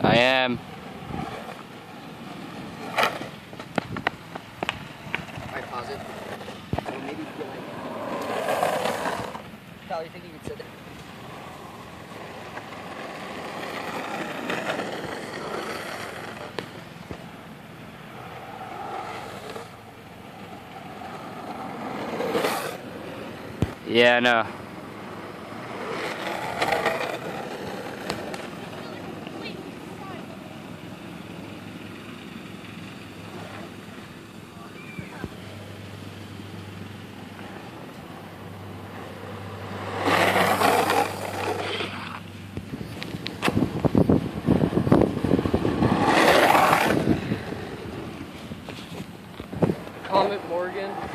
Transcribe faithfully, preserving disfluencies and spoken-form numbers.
I am. Alright, pause it. Or maybe you like... Kyle, you think you could sit there? Yeah, I know. Comment Morgan.